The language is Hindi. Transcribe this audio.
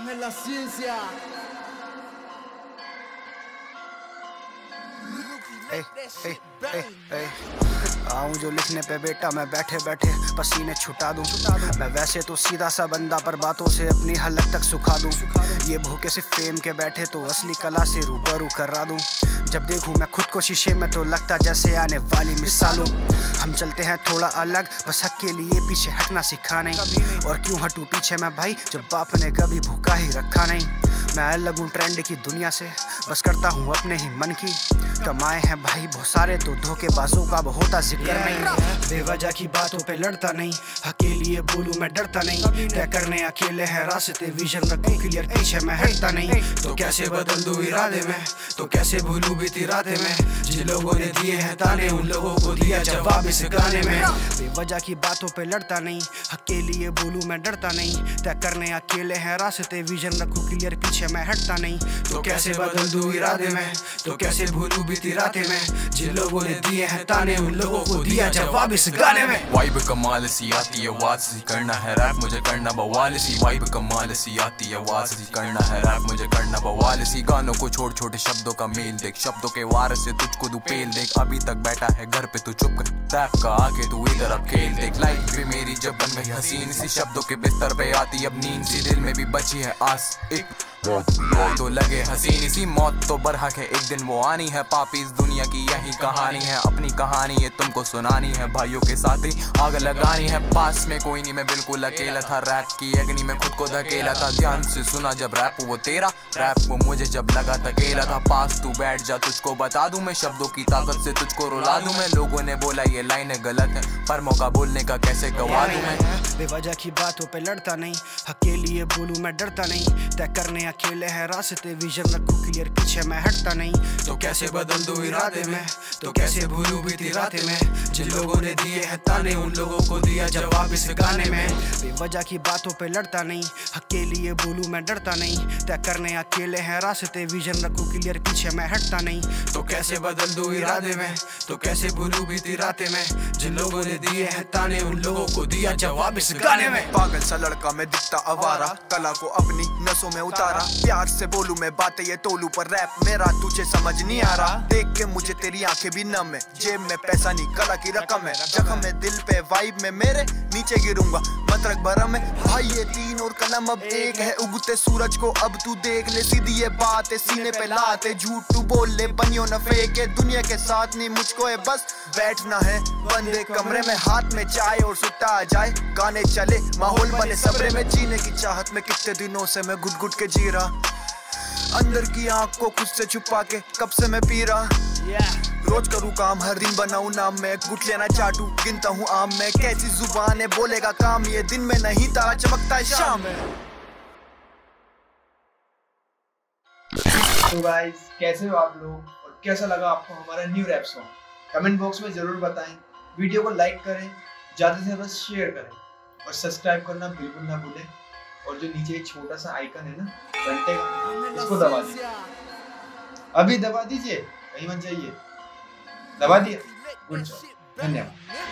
en la ciencia. आऊं जो लिखने पे बेटा मैं बैठे बैठे पसीने छुटा दूं। मैं वैसे तो सीधा सा बंदा पर बातों से अपनी हलक तक सुखा दूं। ये भूखे सिर्फ फेम के बैठे तो असली कला से रूबरू करा दूं। जब देखूं मैं खुद को शीशे में तो लगता जैसे आने वाली मिसालों। हम चलते हैं थोड़ा अलग, बस हक के लिए पीछे हटना सिखा नहीं। और क्यों हटूं पीछे मैं भाई, जब बाप ने कभी भूखा ही रखा नहीं। मैं अलग हूँ ट्रेंड की दुनिया से, बस करता हूँ अपने ही मन की। कमाए हैं भाई बहुत सारे तो धोखेबाजों का होता जिक्र नहीं। बेवजह की बातों पे लड़ता नहीं, हक के लिए बोलूं मैं डरता नहीं। तय करने अकेले हैं रास्ते, विजन रखूं क्लियर पीछे मैं हटता नहीं। तो कैसे बदल दूं इरादे में, तो कैसे भूलूं बीती रातें में। जिन लोगों ने दिए हैं ताने उन लोगों को दिया जवाब इस गाने में। बेवजह की बातों पे लड़ता नहीं, हक के लिए बोलूं मैं डरता नहीं। तय करने अकेले हैं रास्ते, विजन रखूं क्लियर पीछे मैं हटता नहीं। तो कैसे बदल दूं इरादे में, तो कैसे भूलूं बीती रातें में। जिन लोगों ने दिए हैं ताने उन लोगों को दिया जवाब इस गाने में। वाइब कमाल सी आती है आवाज सी करना है रैप मुझे करना बवाल सी। वाइब कमाल सी आती है आवाज सी करना है रैप मुझे करना बवाल सी। गानों को छोड़ छोटे शब्दों का मेल देख, शब्दों के वार से तुझको दू पेल देख। अभी तक बैठा है घर पे तू चुप कर, रैप का आके तू इधर अब खेल देख। लाइफ भी मेरी जब बन गई हसीन सी, शब्दों के बिस्तर पे आती अब नींद सी। दिल में भी बची है आस एक तो लगे हसीन सी मौत तो बरहक है, एक दिन वो आनी है। पापी इस दुनिया की यही कहानी है, अपनी कहानी ये तुमको सुनानी है। भाइयों के साथ ही आग लगानी है, पास में कोई नहीं मैं बिल्कुल अकेला था। रैप की अग्नि में खुद को धकेला था, ध्यान से सुना जब रैप वो तेरा रैप वो मुझे जब लगा धकेला था। पास तू बैठ जा तुझको बता दूं मैं, शब्दों की ताकत से तुझको रुला दूं मैं। लोगों ने बोला ये लाइनें गलत है, पर मौका बोलने का कैसे गवा दूं मैं। बेवजह की बातों पे लड़ता नहीं, हक के लिए बोलूं मैं डरता नहीं। तय करने अकेले हैं रास्ते, विजन रखूं क्लियर पीछे मैं हटता नहीं। तो कैसे बदल दूं इरादे में, तो कैसे भूलूं बीती रातें में। जिन लोगों ने दिए हैं ताने उन लोगों को दिया जवाब इस गाने में। बेवजह की बातों पे लड़ता नहीं, हक के लिए बोलूं मैं डरता नहीं। तय करने अकेले हैं रास्ते, विजन रखूं क्लियर पीछे मैं हटता नहीं। तो कैसे बदल दूं इरादे में, तो कैसे भूलूं बीती रातें में। जिन लोगों ने दिए हैं ताने उन लोगों को दिया जवाब इस गाने में। पागल सा लड़का मैं दिखता आवारा, कला को अपनी नसों में उतारा। प्यार से बोलूं मैं बातें ये तोलूं, पर रैप मेरा तुझे समझ नहीं आ रहा। देख के मुझे तेरी आंखें भी नम है, जेब में पैसा नहीं कला की रकम है। जख्म है दिल पे वाइब में मेरे, नीचे गिरूंगा मत रख भरम है। भाई ये तीन और कलम अब एक है, उगते सूरज को अब तू देख ले। सीधी ये बात है सीने पे लाते, झूठ तू बोल ले बनियो न फेंके। दुनिया के साथ नहीं मुझको है बस बैठना है बंदे कमरे में। हाथ में चाय और सुट्टा आ जाए, गाने चले माहौल बने सबरे में। जीने की चाहत में कितने दिनों से मैं घुट घुट के जी रहा, अंदर की आँख को खुद से छुपा के कब से मैं पी रहा। रोज करूँ काम हर दिन बनाऊं नाम में, गुट लेना चाटू गिनता हूँ आम में। कैसी जुबान है बोलेगा काम, ये दिन में नहीं तारा चमकता है शाम में। तो गाइस कैसे हो आप लोग, और कैसा लगा आपको हमारा new rap song? Comment box में जरूर बताएं। वीडियो को लाइक करें, ज़्यादा से ज़्यादा शेयर करें, और सब्सक्राइब करना बिल्कुल ना भूलें। और जो नीचे एक छोटा सा आइकन है ना घंटे का, इसको दबा दीजिए। अभी दबा दीजिए, कहीं मत जाइए। दबा दिया, गुड जॉब, धन्यवाद।